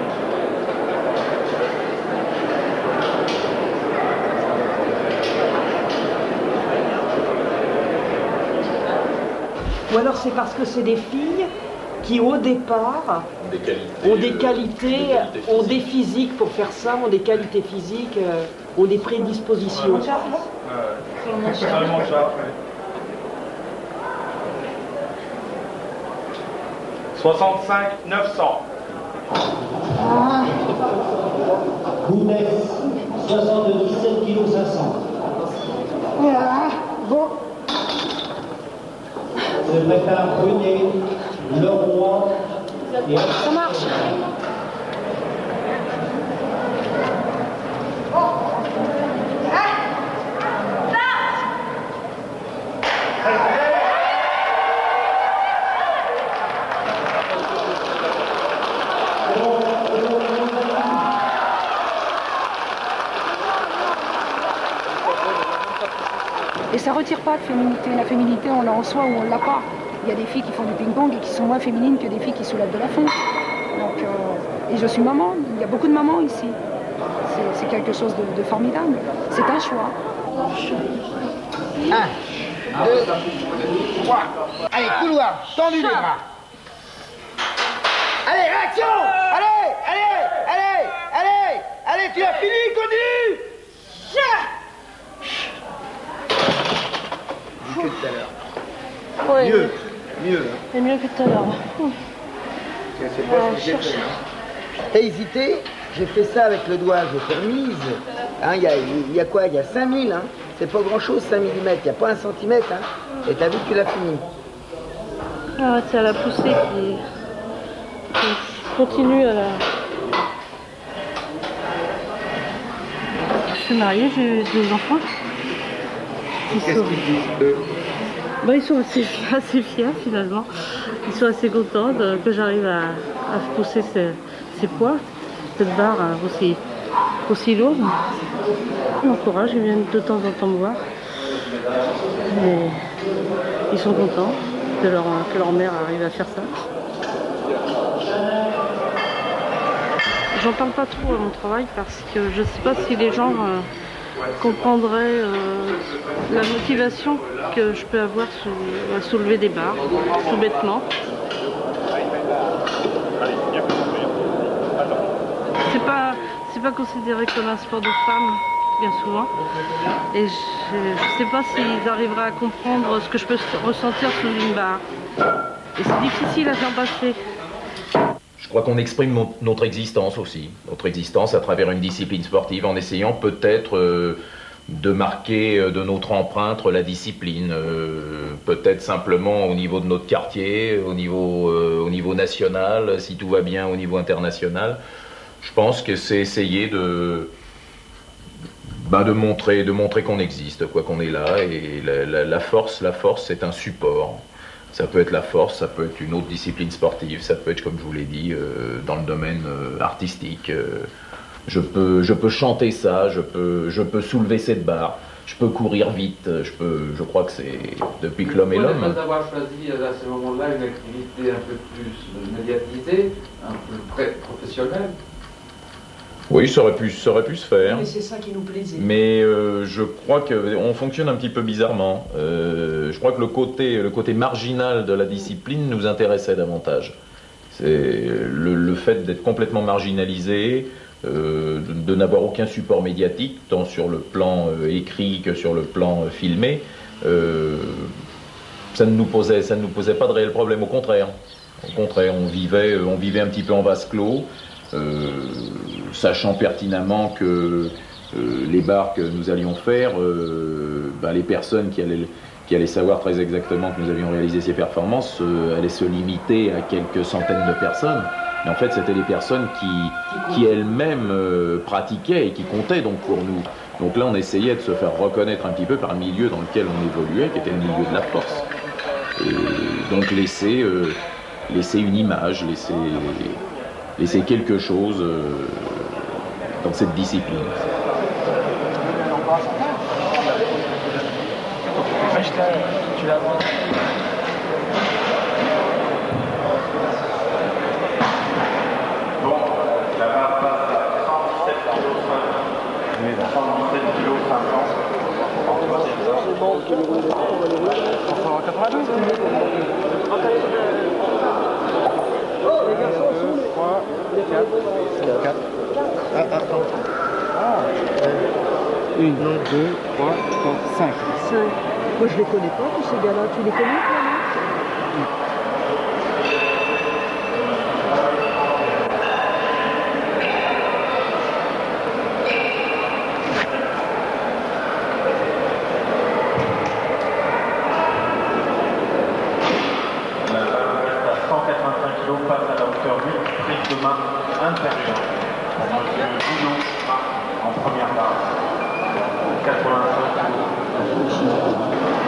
Ou alors c'est parce que c'est des filles qui au départ ont des qualités, ont des physiques pour faire ça, ont des qualités physiques, ont des prédispositions. Totalement ça. 65 900. Bounef, 77 kg 500. Bon. Se prépare Brunet, Leroy et... Ça marche. Et ça ne retire pas de féminité. La féminité, on l'a en soi ou on ne l'a pas. Il y a des filles qui font du ping-pong et qui sont moins féminines que des filles qui soulèvent de la fonte. Donc, et je suis maman, il y a beaucoup de mamans ici. C'est quelque chose de formidable. C'est un choix. 1, 2, 3. Allez, couloir, tendu les bras. Allez, réaction. Allez, tu as fini, continue. Que tout à l'heure. Ouais, Mieux. c'est mieux que tout à l'heure. T'as hésité? J'ai fait ça avec le doigt, j'ai fait remise. Hein, il y a quoi? Il y a 5000, hein. C'est pas grand chose, 5 mm, il n'y a pas 1 centimètre, hein. Et t'as vu que tu l'as fini. Ah ouais, c'est à la poussée qui continue à la... Je suis mariée, j'ai 2 enfants. Ils sont assez fiers finalement. Ils sont assez contents que j'arrive à pousser ces poids, cette barre aussi lourde. Ils m'encouragent, ils viennent de temps en temps me voir. Et ils sont contents que leur mère arrive à faire ça. J'en parle pas trop à mon travail parce que je sais pas si les gens comprendraient la motivation que je peux avoir à soulever des barres, tout bêtement. C'est pas considéré comme un sport de femme, bien souvent. Et je sais pas s'ils arriveraient à comprendre ce que je peux ressentir sous une barre. Et c'est difficile à faire passer. Je crois qu'on exprime notre existence aussi, notre existence à travers une discipline sportive, en essayant peut-être de marquer de notre empreinte la discipline, peut-être simplement au niveau de notre quartier, au niveau national, si tout va bien au niveau international. Je pense que c'est essayer de montrer qu'on existe, quoi, qu'on est là. Et la force, c'est un support. Ça peut être la force, ça peut être une autre discipline sportive, ça peut être, comme je vous l'ai dit, dans le domaine artistique. Je peux chanter ça, je peux soulever cette barre, je peux courir vite, je crois que c'est depuis que l'homme est l'homme. Pourquoi ne pas avoir choisi à ce moment-là une activité un peu plus médiatisée, un peu près professionnelle? Oui, ça aurait pu se faire. Mais c'est ça qui nous plaisait. Mais je crois qu'on fonctionne un petit peu bizarrement. Je crois que le côté marginal de la discipline nous intéressait davantage. C'est le fait d'être complètement marginalisé, de n'avoir aucun support médiatique, tant sur le plan écrit que sur le plan filmé. Ça ne nous posait pas de réel problème, au contraire. Au contraire, on vivait un petit peu en vase clos. Sachant pertinemment que les bars que nous allions faire, les personnes qui allaient savoir très exactement que nous avions réalisé ces performances allaient se limiter à quelques centaines de personnes. Mais en fait, c'était des personnes qui elles-mêmes pratiquaient et qui comptaient donc pour nous. Donc là, on essayait de se faire reconnaître un petit peu par le milieu dans lequel on évoluait, qui était le milieu de la force. Et donc laisser une image, laisser quelque chose dans cette discipline. Bon, la barre passe à 117 kg 117 kg 1, 2, 3, 4, 5. Moi je les connais pas tous ces gars-là. Tu les connais toi, non? La barre reste à 185 kg face à la hauteur 8, prise de main intérieure. Monsieur Boulot en première barre. 85 kg.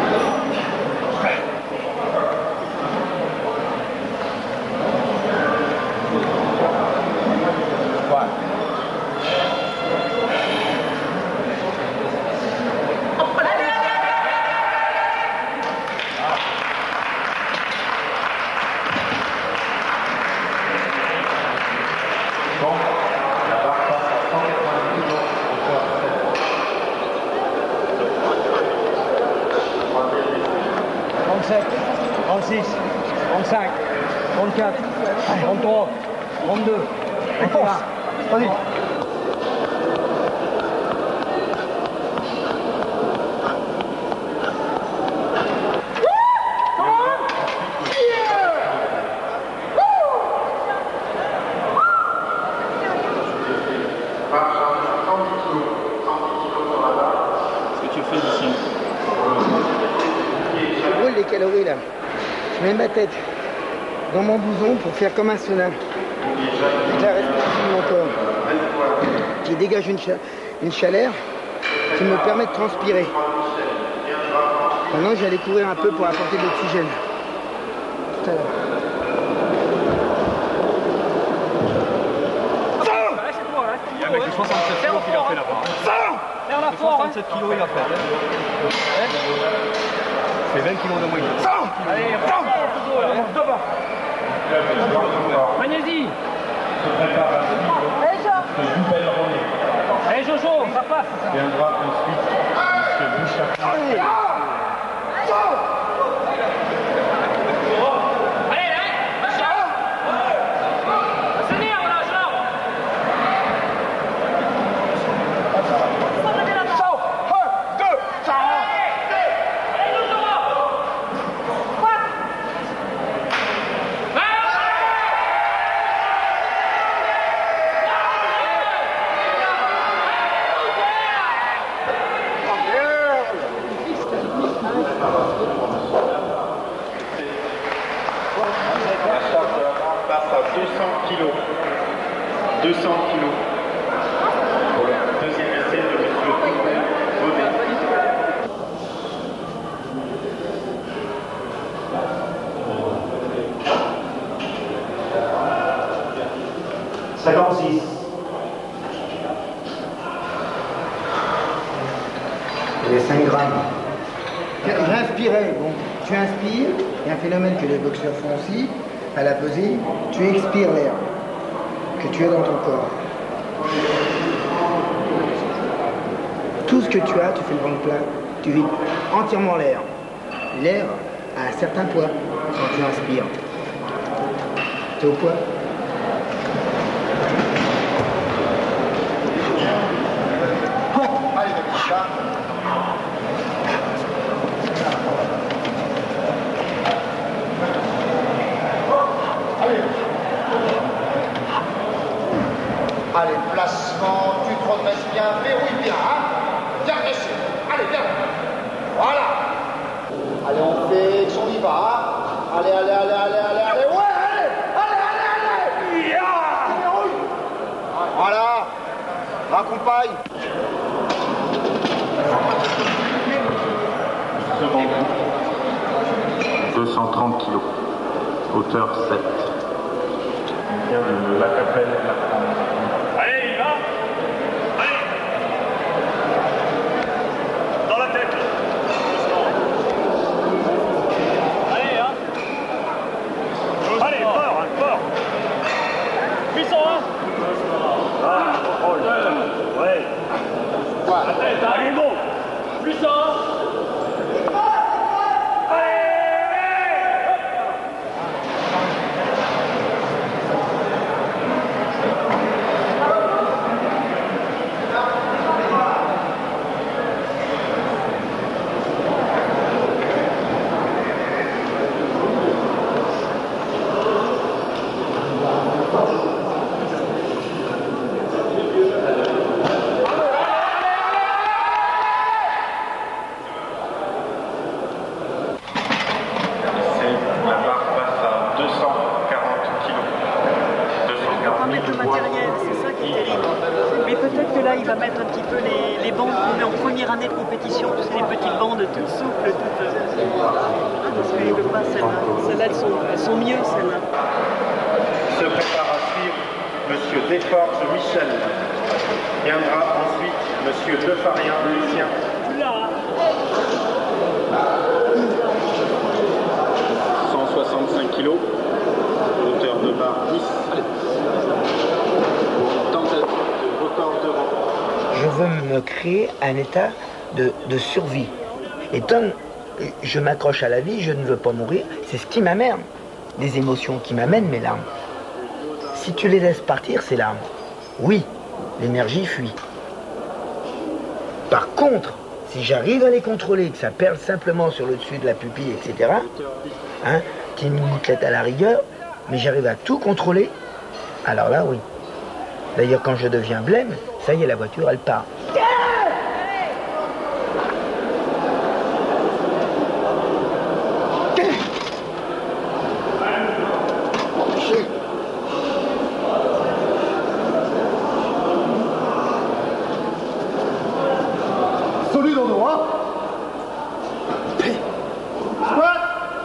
Je brûle les calories là. Je mets ma tête dans mon blouson pour faire comme un sauna. Avec la respiration de mon corps. Qui dégage une chaleur qui me permet de transpirer. Maintenant j'allais courir un peu pour apporter de l'oxygène. Tout à l'heure. Il y a un mec de 67 kg qui l'a fait là-bas. 67 kg il a fait. C'est 20 kg de moyenne. Allez, Magnésie. Allez Jojo, ça passe. Viendra ensuite M. Bouchard. Les 5 grammes. J'inspirais, bon, tu inspires, il y a un phénomène que les boxeurs font aussi, à la pesée, tu expires l'air que tu as dans ton corps. Tout ce que tu as, tu fais le ventre plein, tu vides entièrement l'air. L'air a un certain poids quand tu inspires. T'es au poids? Allez, placement, tu te redresses bien, verrouille bien, hein? Bien dressé. Allez, bien. Voilà. Allez, on fixe, on y va, hein? Allez, allez, allez, allez, allez, allez. Ouais, allez, allez, allez, allez. Yeah. Voilà. Raccompagne. Second, 230 kg, hauteur 7. Vient de la Capelle, la France. Allez, il va. Allez. Dans la tête. Allez, hein. Allez, fort, hein, fort. Puissant, hein. Ah, contrôle. Ouais. La tête, hein. Allez, bon. Puissant, hein. Elles sont mieux, celles-là. Se prépare à suivre Monsieur Desforges Michel. Viendra ensuite Monsieur Defarien Lucien. Là. 165 kg, hauteur de barre 10. Tentative de record d'Europe. Je veux me créer un état de survie. Et tant que je m'accroche à la vie, je ne veux pas mourir, c'est ce qui m'amène. Les émotions qui m'amènent mes larmes. Si tu les laisses partir, ces larmes, oui, l'énergie fuit. Par contre, si j'arrive à les contrôler, que ça perle simplement sur le dessus de la pupille, etc., hein, qu'il y ait une gouttelette à la rigueur, mais j'arrive à tout contrôler, alors là, oui. D'ailleurs, quand je deviens blême, ça y est, la voiture, elle part. Solide en haut, hein? Squat.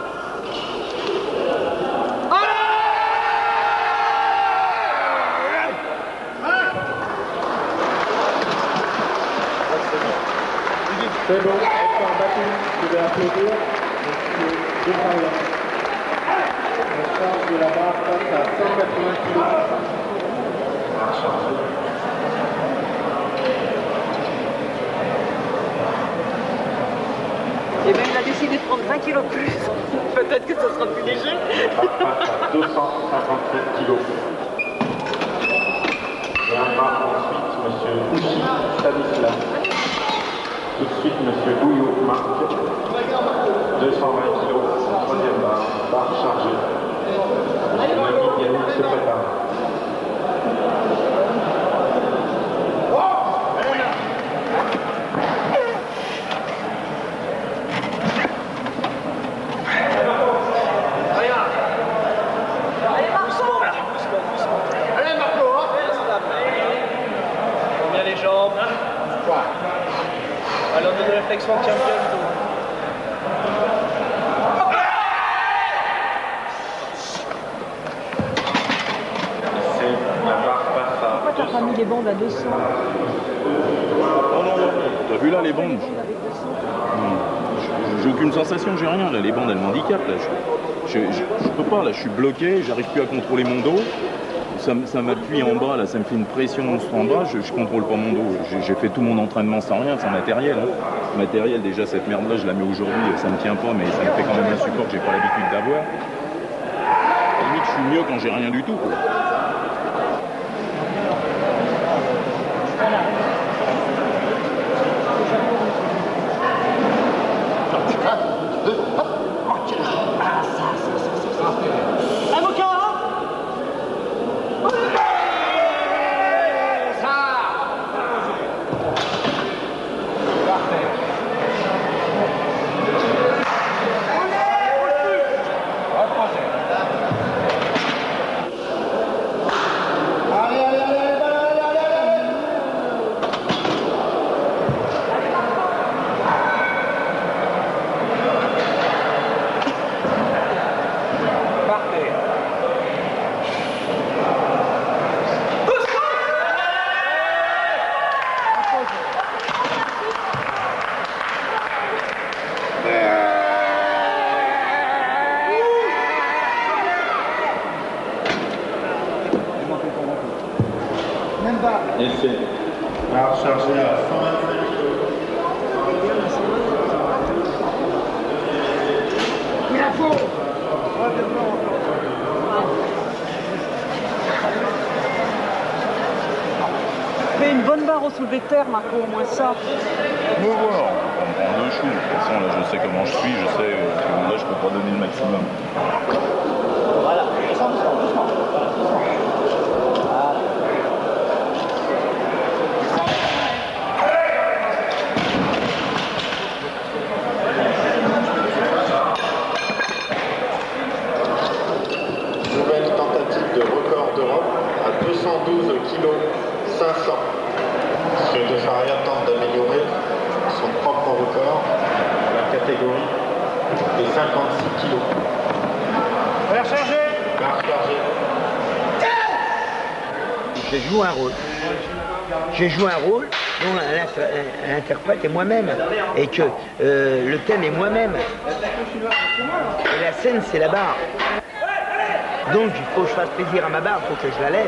C'est bon, effort battu, je vais applaudir Monsieur Defarien. La charge de la barre passe à 180 kg. Barre chargée. Et bien il a décidé de prendre 20 kilos de plus. Peut-être que ça sera plus léger. La barre passe à 257 kg. Viendra ensuite Monsieur Ouchy Stanislas. Tout de suite, Monsieur Bouillot, Marc, 220 kg, troisième barre chargée. Mon ami Yannick se prépare. Allez, Marco, hein? Bien les jambes. Alors de réflexion, tiens bien le dos. La barre passe à Pourquoi t'as pas mis les bandes à 200? T'as vu là les bombes? Avec 200. J'ai aucune sensation, j'ai rien. Là, les bandes, elles m'handicapent. Là, je peux pas. Là, je suis bloqué. J'arrive plus à contrôler mon dos. Ça m'appuie en bas. Là, ça me fait une pression monstre en bas. Je contrôle pas mon dos. J'ai fait tout mon entraînement sans rien, sans matériel. Hein. Matériel, déjà, cette merde-là, je la mets aujourd'hui. Ça me tient pas, mais ça me fait quand même un support que j'ai pas l'habitude d'avoir. À la limite, je suis mieux quand j'ai rien du tout, quoi. Essai. Barre chargée à 125 kg. Il la faut. Fais une bonne barre au soulevé de terre, Marco, au moins ça. Me voir, on me prend 2 choux. De toute façon, là, je sais comment je suis, je sais que là, je peux pas donner le maximum. Voilà, doucement. Nouvelle tentative de record d'Europe à 212 kg 500. Monsieur De Faria tente d'améliorer son propre record dans la catégorie des 56 kg. Barre chargée. Barre chargée. J'ai joué un rôle. J'ai joué un rôle dont l'interprète est moi-même. Et que le thème est moi-même. Et la scène, c'est la barre. Donc il faut que je fasse plaisir à ma barre, il faut que je la lève.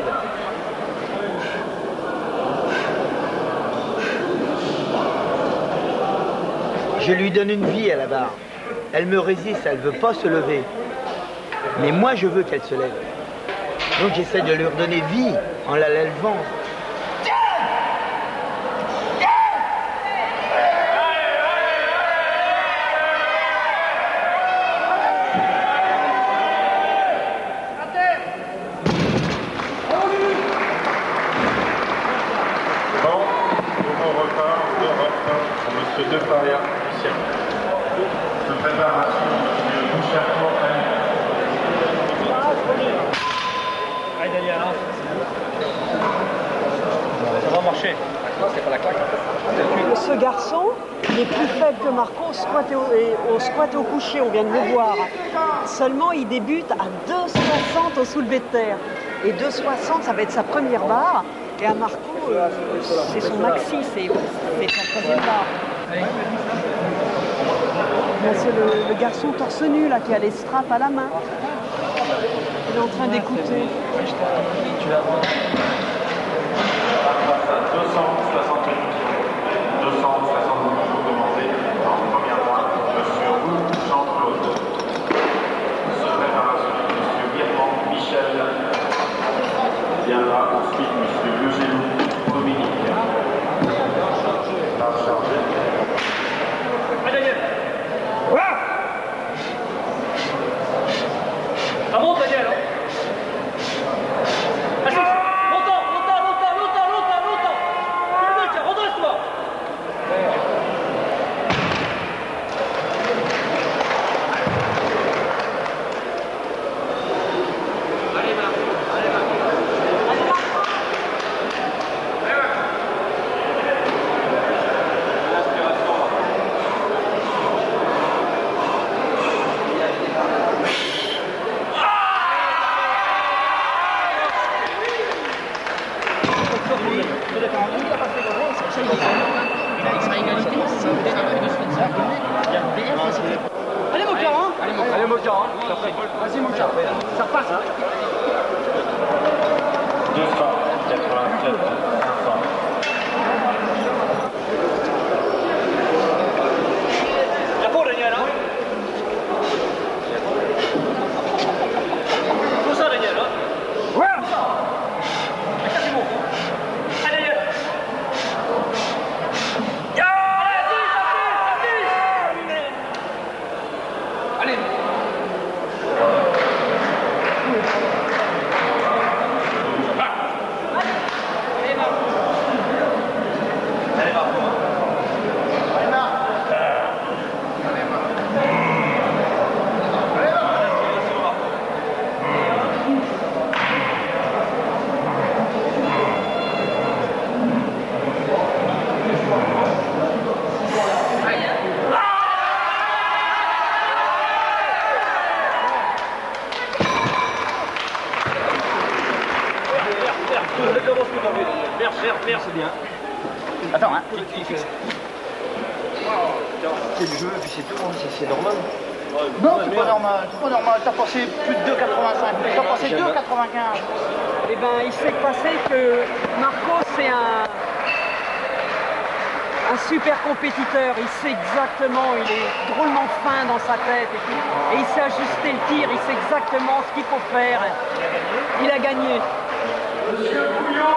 Je lui donne une vie à la barre. Elle me résiste, elle ne veut pas se lever. Mais moi, je veux qu'elle se lève. Donc j'essaie de lui redonner vie en la levant. Bon, nouveau record d'Europe pour Monsieur De Faria, Lucien. Se préparation du Bouchard. Allez, Daniel, hein. Ça va marcher. C'est pas la claque. Ce garçon, il est plus faible que Marco au squat et au coucher, on vient de le voir. Seulement, il débute à 2,60 au soulevé de terre. Et 2,60, ça va être sa première barre. Et à Marco, c'est son maxi, c'est sa troisième barre. Là, c'est le garçon torse nu là, qui a les straps à la main. Il est en train d'écouter. 270 jours demandés en première barre, Monsieur Roux, Jean-Claude. Se préparation de Monsieur Birman, Michel. Viendra ensuite Monsieur Legelou, Dominique. Barre chargée. Allez, Daniel. Voilà. Ça monte, Daniel. Allez, longtemps. Redresse-toi. Il sera égalité. Allez Moka, hein. Allez Moka, hein. Vas-y Moka, ça repasse. 287, 500. La peau Daniel, hein. Tout ça Daniel, hein. Ouais. C'est bon. Allez Daniel. Allez. Faire, c'est bien. Attends, hein, il fixe. C'est le jeu, et puis c'est tout, hein, c'est normal. Non, c'est pas normal, t'as passé plus de 2,85, t'as passé 2,95. Eh ben, il s'est passé que Marco, c'est un super compétiteur. Il sait exactement, il est drôlement fin dans sa tête et tout. Et il sait ajuster le tir, il sait exactement ce qu'il faut faire. Il a gagné. Monsieur Bouillon,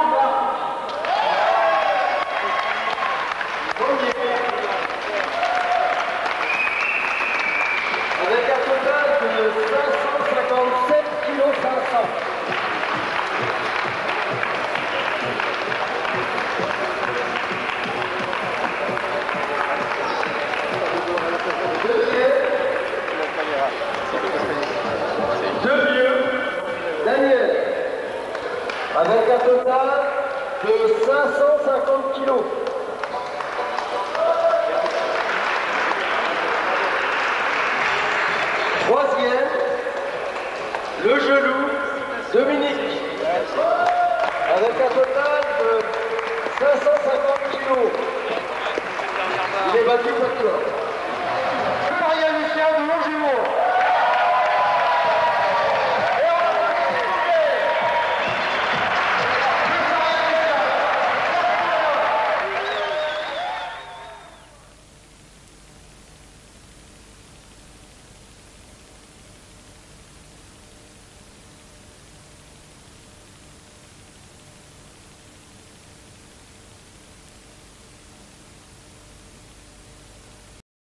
avec un total de 557 kg 500. Deux vieux, Daniel, avec un total de 550 kg. Troisième, le Gelou, Dominique, avec un total de 550 kg. Il est battu par toi.